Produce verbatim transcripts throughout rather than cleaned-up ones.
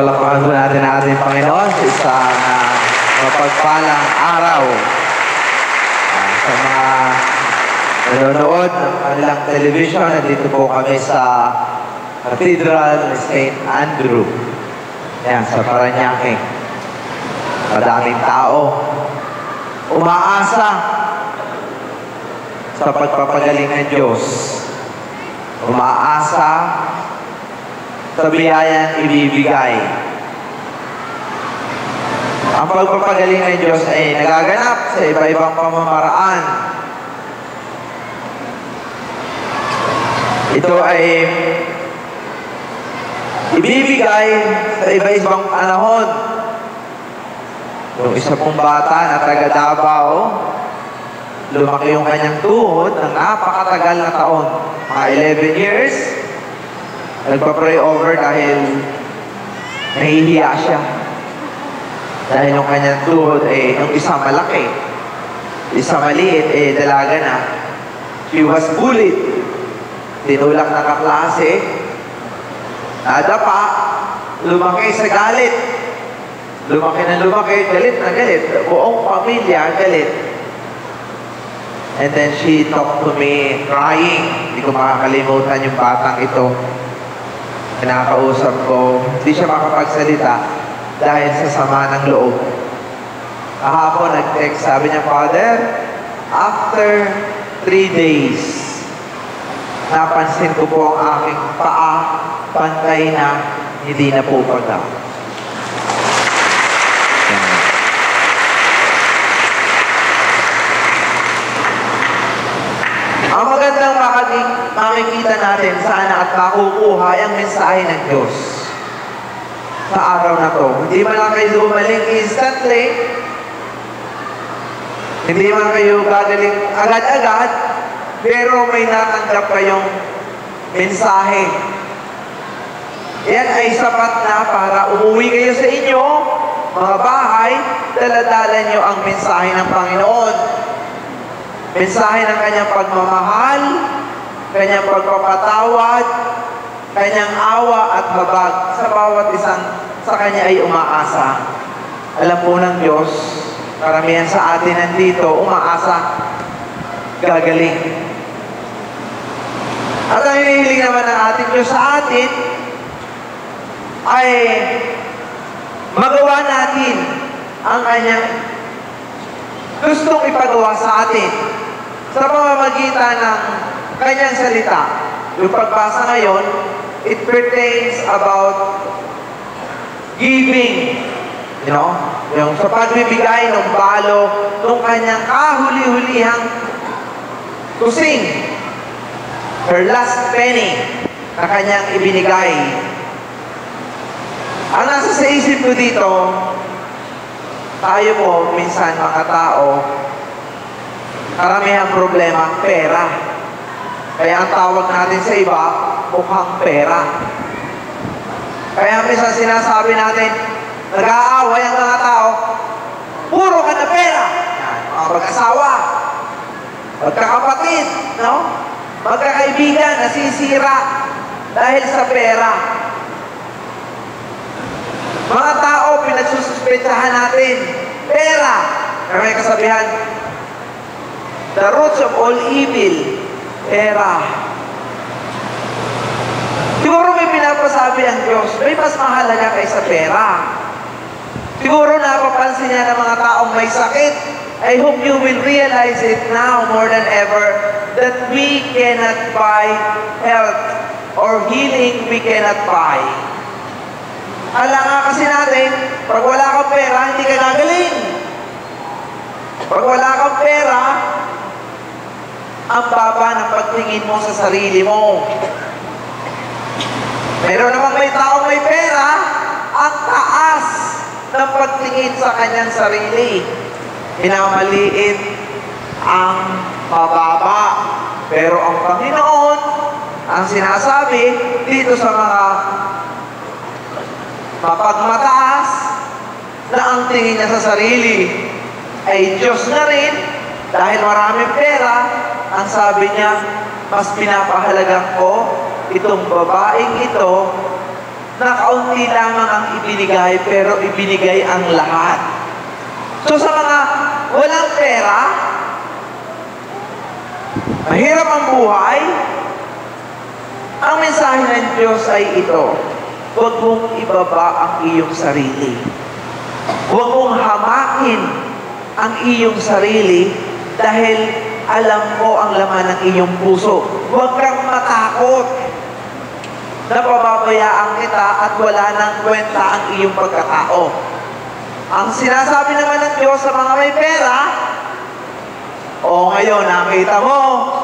Palakpakan po natin ang ating Panginoon sa isang uh, mapagpalang araw. Uh, sa mga nanonood ng kanilang television, nandito po kami sa Cathedral Saint Andrew. Yan, sa Paranaque. Madaming tao. Umaasa sa pagpapagaling ng Diyos. Umaasa sa biyayang ibibigay. Ang pagpapagaling ng Diyos ay nagaganap sa iba-ibang pamamaraan. Ito ay ibibigay sa iba-ibang panahon. Yung isa pong bata na taga Davao, lumaki yung kanyang tuhod ng napakatagal na taon, mga eleven years. Nagpa-pray over dahil nahihiya siya. Dahil yung kanyang tuhod, eh, yung isa malaki, isa maliit, eh, dalaga na. She was bullied. Tinulak na kaklase, nadapa, lumaki sa galit. Lumaki na lumaki, galit na galit. Buong pamilya, galit. And then she talked to me, crying. Hindi ko makakalimutan yung batang ito. Kinakausap ko, hindi siya makapagsalita dahil sa sama ng loob. Kahapon, nag-text, sabi niya, Father, after three days, napansin ko po ang aking paa, pantay na, hindi na po pagka. Ang magandang makikita natin sana at makukuha ang mensahe ng Diyos sa araw na to. Hindi man lang kayo gumaling instantly, hindi man kayo gagaling agad-agad, pero may natanggap kayong mensahe. Yan ay sapat na para umuwi kayo sa inyo, mga bahay, daladala nyo ang mensahe ng Panginoon. Mensahe ng kanyang pagmamahal, kanyang pagpapatawad, kanyang awa at habag sa bawat isang sa kanya ay umaasa. Alam po ng Diyos, karamihan sa atin nandito, umaasa, gagaling. At ang hinihiling naman ng ating Diyos sa atin ay magawa natin ang kanyang gustong ipagawa sa atin sa pamamagitan ng kanyang salita. Yung pagbasa ngayon, it pertains about giving. You know? Yung sa pagbibigay ng balo ng kanyang kahuli-hulihang kusing. Her last penny na kanyang ibinigay. Ang nasa sa isip ko dito, tayo po, minsan mga tao, karamihan problema, pera. Kaya ang tawag natin sa iba, mukhang pera. Kaya minsan sinasabi natin, nag-aaway ang mga tao, puro ka na pera. Yan, mga mag-asawa, magkakapatid, no? Magkakaibigan, nasisira dahil sa pera. Mga tao, pinagsususpetsahan natin, pera. Kaya may kasabihan, the roots of all evil, pera. Siguro may pinapasabi ang Diyos, may mas mahalaga kaysa pera. Siguro napapansin niya ng mga taong may sakit. I hope you will realize it now more than ever that we cannot buy health or healing we cannot buy. Ala nga kasi natin, pag wala kang pera, hindi ka gagaling. Pag wala kang pera, ang baba ng pagtingin mo sa sarili mo. Meron namang may taong may pera, ang taas ng pagtingin sa kanyang sarili. Pinamaliit ang mababa. Pero ang Panginoon, ang sinasabi dito sa mga mapagmataas na ang tingin niya sa sarili ay Diyos na rin, dahil maraming pera, ang sabi niya, mas pinapahalagan ko itong babaeng ito na kaunti lamang ang ibinigay, pero ibinigay ang lahat. So sa mga walang pera, mahirap ang buhay, ang mensahe ng Diyos ay ito: huwag mong ibaba ang iyong sarili. Huwag mong hamakin ang iyong sarili dahil alam ko ang laman ng iyong puso. Huwag kang matakot na pababayaan kita at wala nang kwenta ang iyong pagkatao. Ang sinasabi naman ng Diyos sa mga may pera, o ngayon, nakita mo,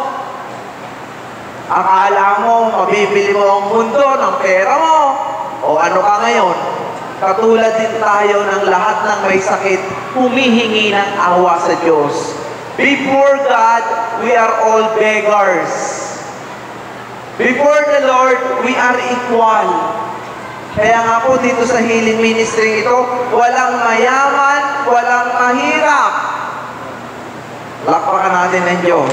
akala mo, mabibili mo ang mundo ng pera mo, o ano ka ngayon? Katulad din tayo ng lahat ng may sakit, humihingi ng awa sa Diyos. Before God, we are all beggars. Before the Lord, we are equal. Kaya nga po dito sa healing ministry ito, walang mayaman, walang mahirap. Lakpakan natin ng Diyos.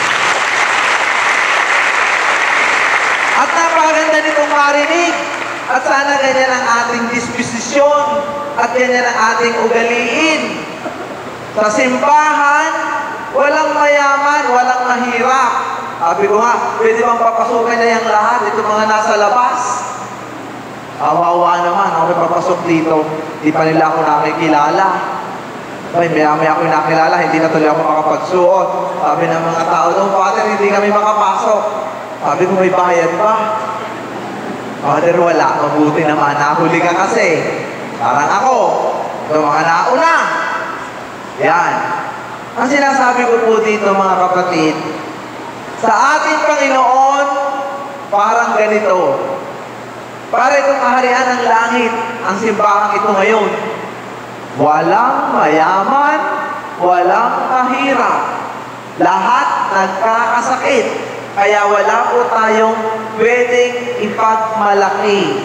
At napakaganda nitong marinig. At sana ganyan ang ating disposisyon at ganyan ang ating ugaliin. Sa simbahan, walang mayaman, walang mahirap. Sabi ko nga, pwede bang papasukin na yung lahat, ito mga nasa labas? Awawa naman, ako may papasok dito, di pa nila ako nakikilala. Ay, maya-maya ako nakilala, hindi na tuloy ako makapagsuot. Sabi ng mga tao doon, Father, hindi kami makapasok. Sabi ko, may bayad pa. Father, wala. Mabuti naman. Nahuli ka kasi. Parang ako. Ito mga nauna. Yan. Ang sinasabi ko po dito, mga kapatid, sa ating Panginoon, parang ganito. Para itong kaharian ng langit, ang simbahang ito ngayon. Walang mayaman, walang mahirap. Lahat nagkakasakit. Kaya wala po tayong pwedeng ipagmalaki.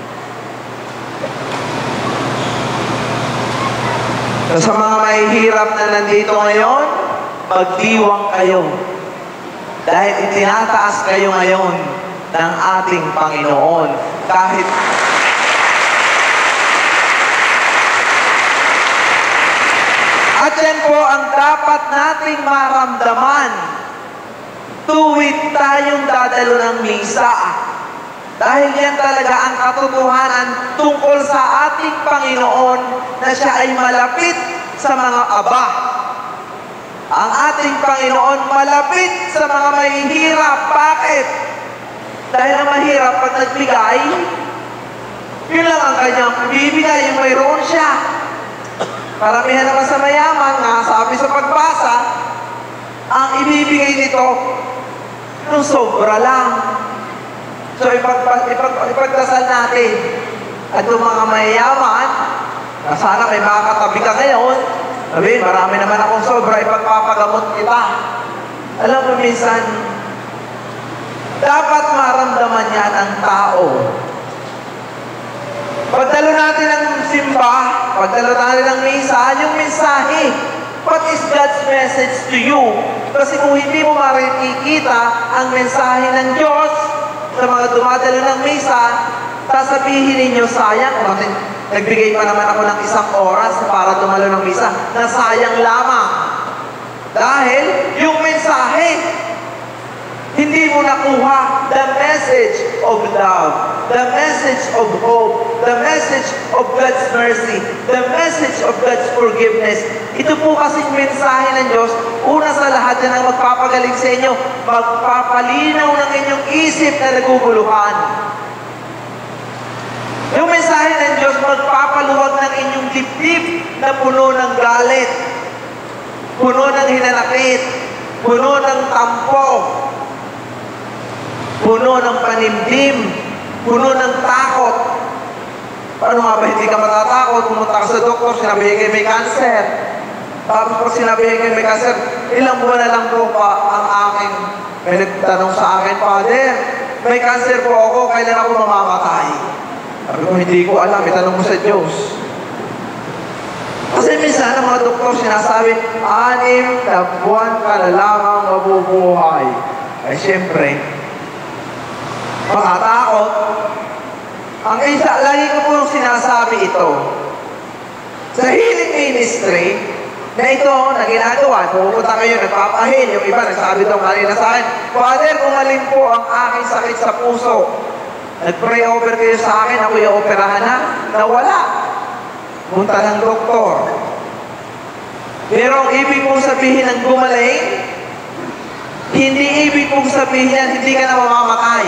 So, sa mga mahihirap na nandito ngayon, magdiwang kayo. Dahil itinataas kayo ngayon ng ating Panginoon. Kahit at yan po ang dapat nating maramdaman tuwid tayong dadalo ng misa. Dahil yan talaga ang katotohanan tungkol sa ating Panginoon na siya ay malapit sa mga aba. Ang ating Panginoon malapit sa mga mahihirap. Bakit? Dahil ang mahirap pag nagbigay, yun lang ang kanyang bibigay, yung mayroon siya. Karamihan naman sa mayaman, nga sabi sa pagbasa, ang ibibigay nito, nung sobra lang. So, ipag, ipag, ipagdasal natin at yung mga mayayaman, na sana may makakatabi ka ngayon, sabi, marami naman akong sobra, ipagpapagamot kita. Alam mo, minsan, dapat maramdaman yan ang tao. Pagdalo natin ng simba, pagdalo natin ng misa, yung mensahe, what is God's message to you? Kasi kung hindi mo marikikita ang mensahe ng Diyos sa mga dumadalo ng misa, sasabihin ninyo, sayang, bakit nagbigay pa naman ako ng isang oras para dumalo ng misa, na sayang lamang. Dahil yung mensahe, hindi mo nakuha the message of love, the message of hope, the message of God's mercy, the message of God's forgiveness. Ito po kasing mensahe ng Diyos, una sa lahat yan ang magpapagaling sa inyo, magpapalinaw ng inyong isip na naguguluhan. Yung mensahe ng Diyos, magpapaluwag ng inyong dibdib na puno ng galit, puno ng hinanakit, puno ng tampo, puno ng panimdim, puno ng takot. Paano nga ba hindi ka matatakot? Pumunta ka sa doktor, sinabihin kayo may cancer. Tapos pag sinabihin kayo may cancer, ilang buwan na lang po pa ang aking, may nagtanong sa akin, Father, may cancer po ako, kailan ako mamamatay? Sabi ko, hindi ko alam, itanong mo sa Diyos. Kasi minsan ang mga doktor sinasabi, anim na buwan ka na lamang mabubuhay. Ay siyempre, matatakot. Ang isa, lagi ko po sinasabi ito. Sa healing ministry, na ito na ginagawa, pupunta kayo, nagpapahil, yung iba, nagsabi daw kanina sa akin, Father, umaling po ang aking sakit sa puso. Nag-pray over kayo sa akin, ako yung operahan na, nawala. Punta ng doktor. Pero ang ibig pong sabihin ng gumaling, hindi ibig pong sabihin yan, hindi ka na mamamatay.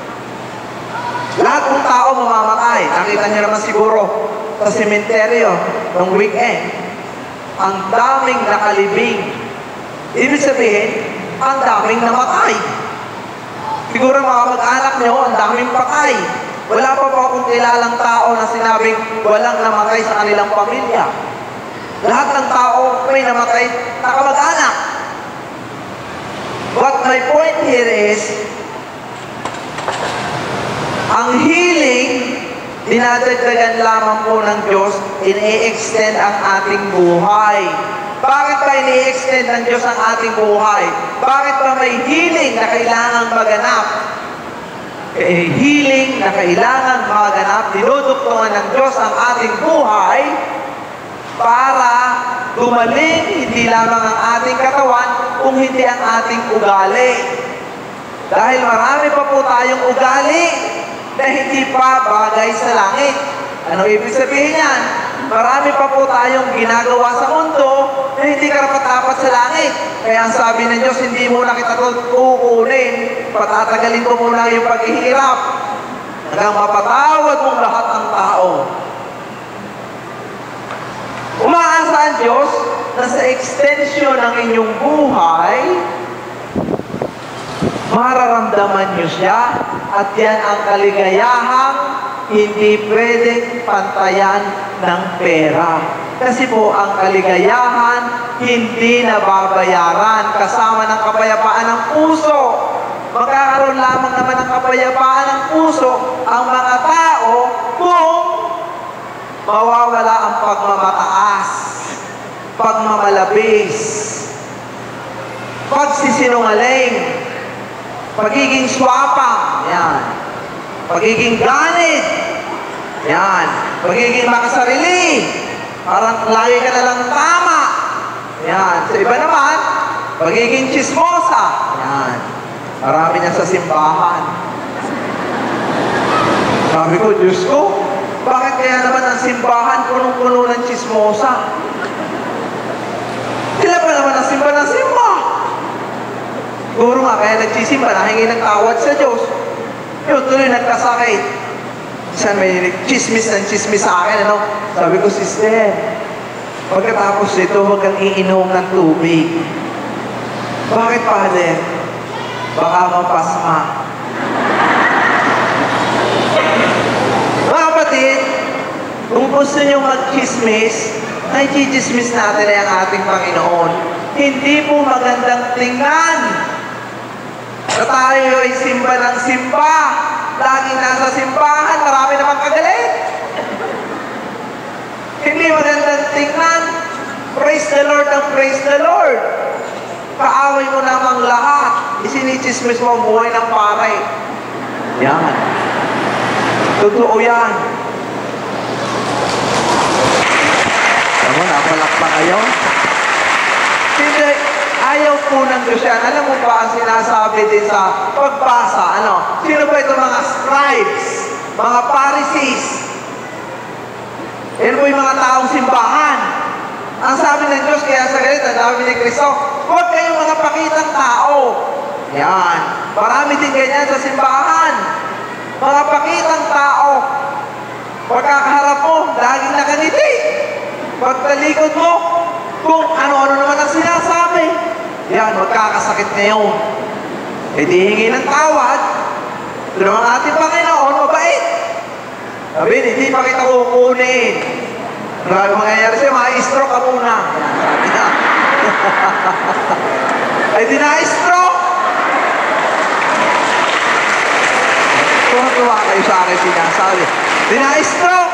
Lahat ng tao mamamatay. Nakita niyo naman siguro sa sementeryo ng weekend, ang daming nakalibing. Ibig sabihin, ang daming namatay. Siguro mga mag-anak nyo, ang daming patay. Wala pa po akong kilalang tao na sinabing walang namatay sa kanilang pamilya. Lahat ng tao may namatay na kamag-anak. But my point here is, ang healing, dinadagdagan lamang po ng Diyos, ini-extend ang ating buhay. Bakit ba ini-extend ng Diyos ang ating buhay? Bakit ba may healing na kailangan maganap? Eh, healing na kailangan maganap, dinuduktungan ng Diyos ang ating buhay para gumaling hindi lamang ang ating katawan, kung hindi ang ating ugali. Dahil marami pa po tayong ugali na hindi pa bagay sa langit. Ano ibig sabihin yan? Marami pa po tayong ginagawa sa mundo na hindi karapat-dapat sa langit. Kaya ang sabi ng Diyos, hindi muna kita kukunin, patatagalin ko muna yung paghihirap hanggang mapatawad mong lahat ng tao. Umaasa ang Diyos na sa extension ng inyong buhay, mararamdaman niyo siya, at yan ang kaligayahang hindi pwedeng pantayan ng pera. Kasi po, ang kaligayahan hindi nababayaran kasama ng kapayapaan ng puso. Magkakaroon lamang naman ng kapayapaan ng puso ang mga tao kung mawawala ang pagmamataas, pagmamalabis, pagsisinungaling, pagiging swapang, yan. Pagiging ganit, yan. Pagiging makasarili, parang lagi ka na lang tama, yan. Sa iba naman, pagiging chismosa, yan. Marami niya sa simbahan. Sabi ko, Diyos ko, bakit kaya naman ang simbahan punong-puno ng chismosa? Sila pa naman ang simba ng simba. Siguro nga, kaya nagsisimba, nahingi ng tawad sa Diyos. Yun, tuloy nagkasakit. Saan may chismis ng chismis sa akin, ano? Sabi ko, sister, pagkatapos nito, huwag kang iinom ng tubig. Bakit, Father? Baka mapasma. Mga kapatid, kung gusto nyo mag-chismis, ay chichismis natin ay ang ating Panginoon. Hindi po magandang tingnan na tayo ay simba ng simba. Laging nasa simbahan, marami namang kagalit. Hindi magandang tingnan. Praise the Lord ang praise the Lord. Kaaway mo namang lahat. Isinichismis mo ang buhay ng pare. Yan. Totoo yan. Ano, napalakpak kayo? Hindi. Ayaw po ng Diyos yan. Alam mo ba ang sinasabi din sa pagbasa? Ano? Sino ba ito mga scribes? Mga Pharisees? Yan po yung mga taong simbahan. Ang sabi ng Diyos, kaya sa galit, ang sabi ni Kristo, huwag kayong mga pakitang tao. Yan. Marami din ganyan sa simbahan. Mga pakitang tao. Pagkakaharap mo, laging nakangiti. Pagtalikod mo, kung ano-ano naman ang sinasabi. Yan, magkakasakit ngayon. E di hingi ng tawad. Ito naman ating Panginoon, mabait. Sabi, hindi pa kita kukunin. Grabe mangyayari sa'yo, ma-stroke ka muna. Sabi na. Ay, di na-stroke. Tuwa-tuwa kayo sa akin sinasabi. Di na-stroke.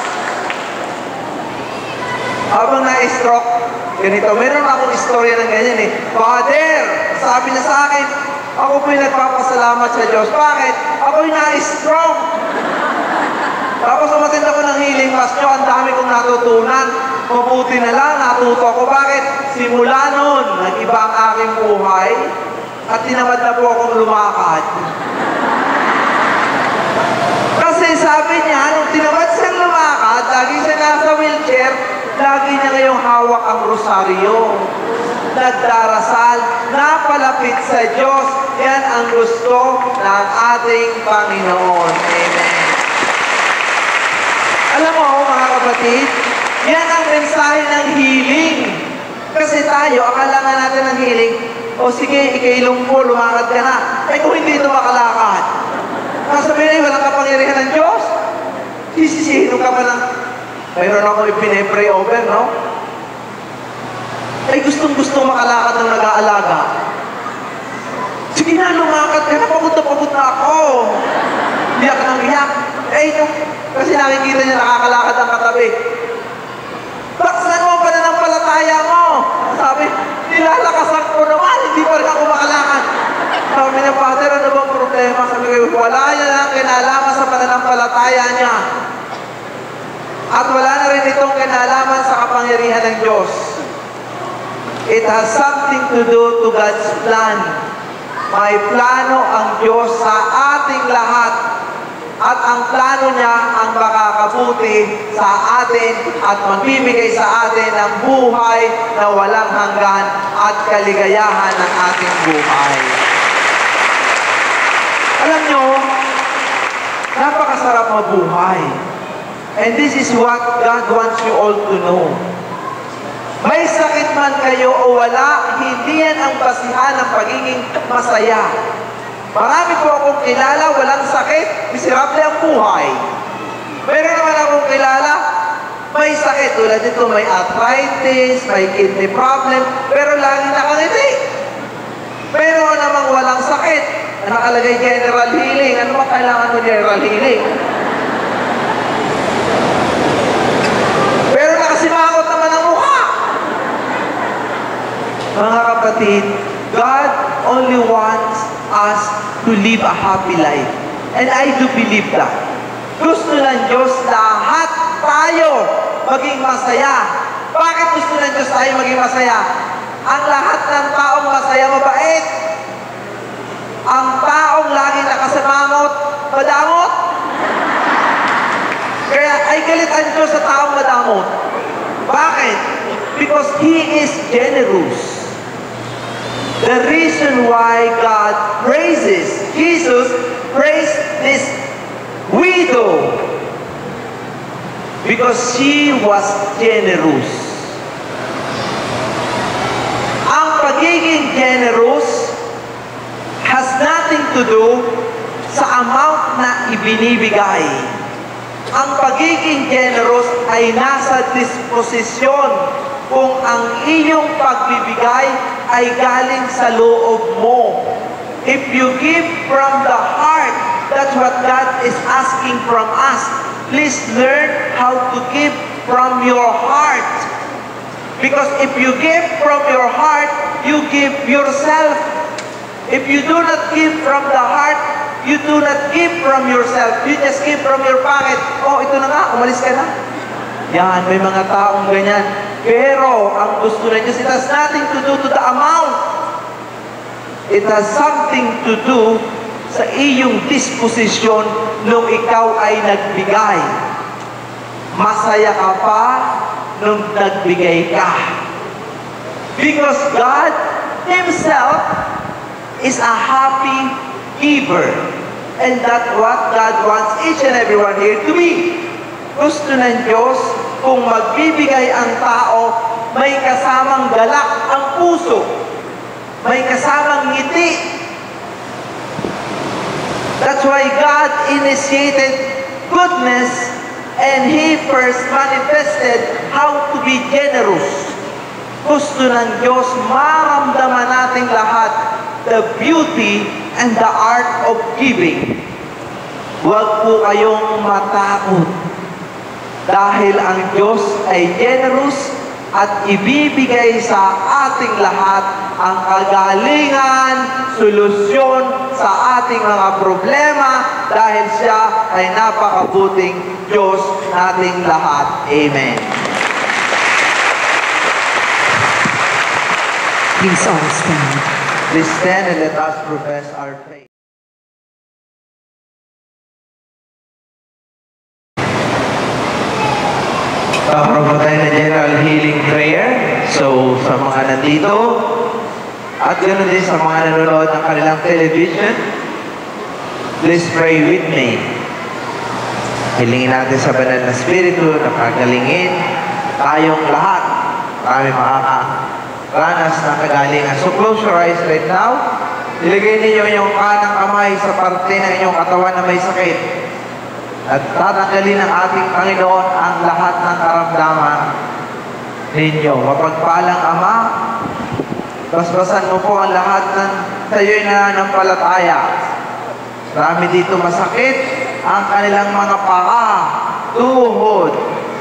Habang na-stroke, ganito, meron akong istorya ng ganyan eh. Father, sabi niya sa akin, ako po'y nagpapasalamat sa Diyos. Bakit? Ako'y na-stroke. Tapos umattend ako ng healing class nyo, ang dami kong natutunan. Mabuti na lang, natuto ako. Bakit? Simula noon, nag-iba ang aking buhay at tinamad na po akong lumakad. Kasi sabi niya, nung tinamad siyang lumakad, lagi siya nasa wheelchair, lagi niya ngayong hawak ang rosaryo. Nagdarasal, napalapit sa Diyos. Yan ang gusto ng ating Panginoon. Amen. Alam mo, mga kapatid, yan ang mensahe ng healing. Kasi tayo, akala nga natin ng healing, o sige, ikailong po, lumakad ka na. Eh kung hindi ito makalakad, sasabihin ay walang kapangyarihan ng Diyos. Sisisino ka pa lang. Mayroon ako ipinay-pray over, no? Ay gustong-gusto makalakad ng nag-aalaga. Sige na, lumakad ka na, pagod na pagod na ako. Iyak nang iyak. Eh, ito, kasi nakikita niya nakakalakad ang katabi. Baksan mo ang pananampalataya mo. Sabi, nilalakasan ko naman, hindi pa rin ako makalakad. Sabi niya, Father, ano bang problema? Sabi ko, wala niya lang kinalaman sa pananampalataya niya. At wala na rin itong kinalaman sa kapangyarihan ng Diyos. It has something to do to God's plan. May plano ang Diyos sa ating lahat. At ang plano niya ang makakabuti sa atin at magbibigay sa atin ng buhay na walang hanggan at kaligayahan ng ating buhay. Alam nyo, napakasarap mabuhay. And this is what God wants you all to know. May sakit man kayo o wala, hindi yan ang basihan ng pagiging masaya. Marami po akong kilala, walang sakit, miserable ang buhay. Meron naman akong kilala, may sakit. Tulad dito, may arthritis, may kidney problem, pero lagi nakangiti. Meron namang walang sakit, na nakalagay general healing. Ano ba kailangan mo general healing? Pero nakasimangot naman ang mukha. Mga kapatid, God only wants us to live a happy life. And I do believe that. Gusto ng Diyos lahat tayo maging masaya. Bakit gusto ng Diyos tayo maging masaya? Ang lahat ng taong masaya, mabait. Ang taong laging nakasamangot, madamot. Kaya ay galit ang Diyos sa taong madamot. Bakit? Because He is generous. The reason why God praises, Jesus praised this widow because she was generous. Ang pagiging generous has nothing to do sa amount na ibinibigay. Ang pagiging generous ay nasa disposisyon kung ang iyong pagbibigay ay galing sa loob mo. If you give from the heart, that's what God is asking from us. Please learn how to give from your heart. Because if you give from your heart, you give yourself. If you do not give from the heart, you do not give from yourself. You just give from your pocket. Oh, ito na nga, umalis ka na. Yan, may mga taong ganyan. Pero, ang gusto na Diyos, it has nothing to do to the amount. It has something to do sa iyong disposisyon nung ikaw ay nagbigay. Masaya ka pa nung nagbigay ka. Because God Himself is a happy giver. And that's what God wants each and everyone here to be. Gusto ng Diyos, kung magbibigay ang tao, may kasamang galak ang puso. May kasamang ngiti. That's why God initiated goodness and He first manifested how to be generous. Gusto ng Diyos, maramdaman nating lahat the beauty and the art of giving. Huwag po kayong matakot. Dahil ang Diyos ay generous at ibibigay sa ating lahat ang kagalingan, solusyon sa ating mga problema dahil siya ay napakabuting Diyos nating lahat. Amen. Please all stand. Please stand and let us profess our faith. Paprobo tayo ng General Healing Prayer. So, sa mga nandito, at ganoon din sa mga nanonood ng kanilang television, please pray with me. Hilingin natin sa banal na Espiritu na pagalingin tayong lahat. Marami makakaranas ng kagalingan. So, close your eyes right now. Ilagay ninyo yung kanang kamay sa parte ng inyong katawan na may sakit. At tatanggalin ng ating Panginoon ang lahat ng karamdaman ninyo. Mapagpalang Ama, basbasan mo po ang lahat ng tayo'y nananampalataya. Marami dito masakit ang kanilang mga paa, tuhod.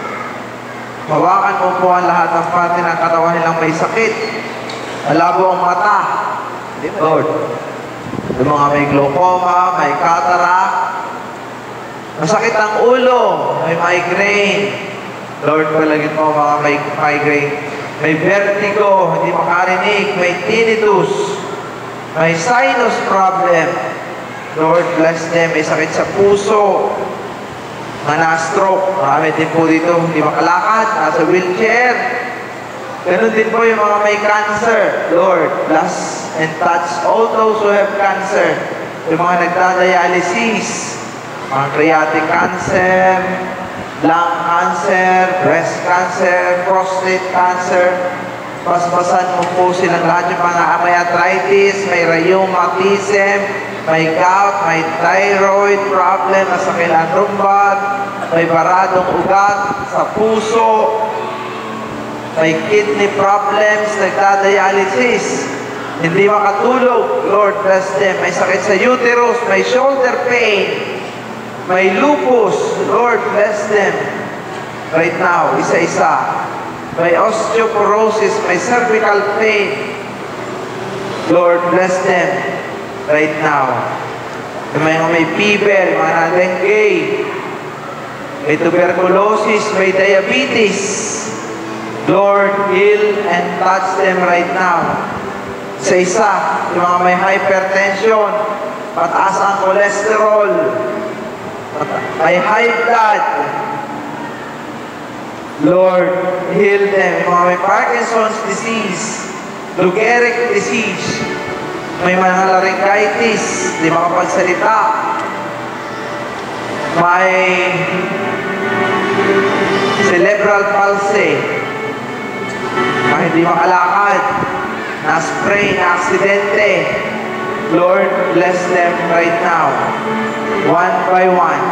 Hawakan mo po ang lahat ng parte ng katawan nilang may sakit. Malabo ang mata. Lord, yung mga may glaucoma, may cataract, masakit ang ulo, may migraine. Lord, palagin mo mga may migraine. May vertigo, hindi makarinig, may tinnitus, may sinus problem. Lord, bless them. May sakit sa puso, mga na-stroke. Marami din po dito, hindi makalakad, nasa wheelchair. Ganun din po yung mga may cancer. Lord, bless and touch all those who have cancer. Yung mga nagdadialysis, pancreatic cancer, lung cancer, breast cancer, prostate cancer. Basbasan mo po silang lahat yung mga may arthritis, may rheumatism, may gout, may thyroid problem, nasa kailan rumbat, may baradong ugat sa puso, may kidney problems, nagdadialysis, hindi makatulog. Lord, bless them. May sakit sa uterus, may shoulder pain, may lupus. Lord, bless them. Right now, isa-isa. May osteoporosis, may cervical pain. Lord, bless them. Right now. May mga may fever, mga na-dengue, may tuberculosis, may diabetes. Lord, heal and touch them right now. Isa-isa, yung mga may hypertension, pataas ang cholesterol, may high blood. Lord, heal them. Yung mga may Parkinson's disease, Lou Gehrig disease, may mga laryngitis, di makapagsalita, may cerebral palsy, may hindi makalakad, na-sprain, na-aksidente. Lord, bless them right now, one by one.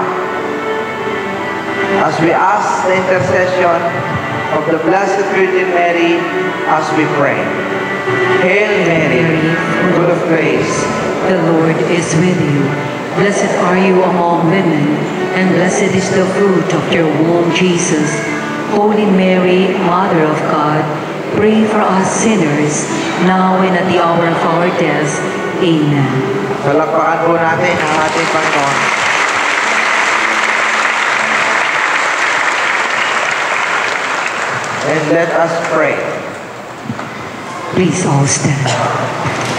As we ask the intercession of the Blessed Virgin Mary, as we pray. Hail Mary, full of grace, the Lord is with you. Blessed are you among women, and blessed is the fruit of your womb, Jesus. Holy Mary, Mother of God, pray for us sinners, now and at the hour of our death. Amen. Palakpakan po natin ang ating Panginoon. And let us pray. Please all stand.